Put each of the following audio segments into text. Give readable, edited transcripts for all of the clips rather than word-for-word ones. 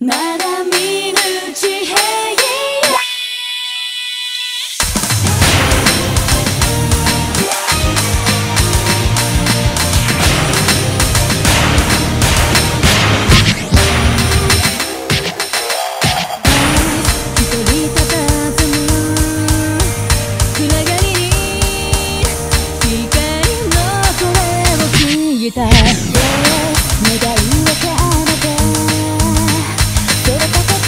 まだ見ぬ地平願いを叶えて空高く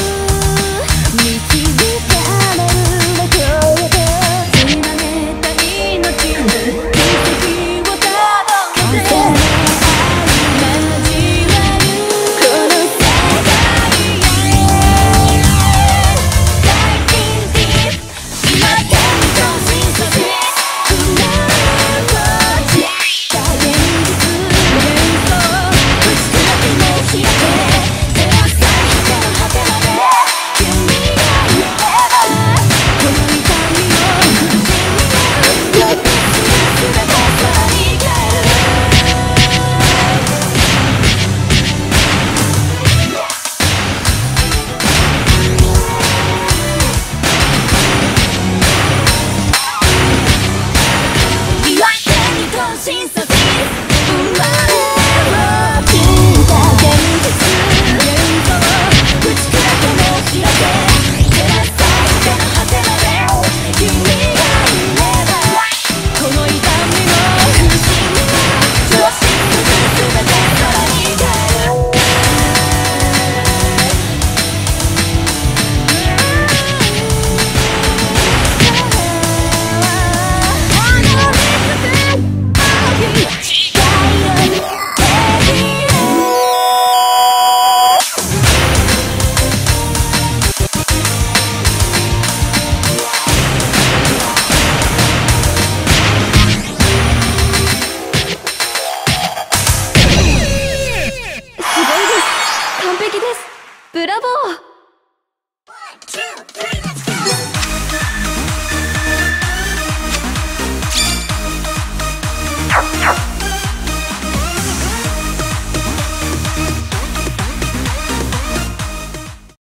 導かれるレコードつなげた命の奇跡をたどって交わるこの世界へ大金ディープ今手に更新させ完璧です。ブラボー。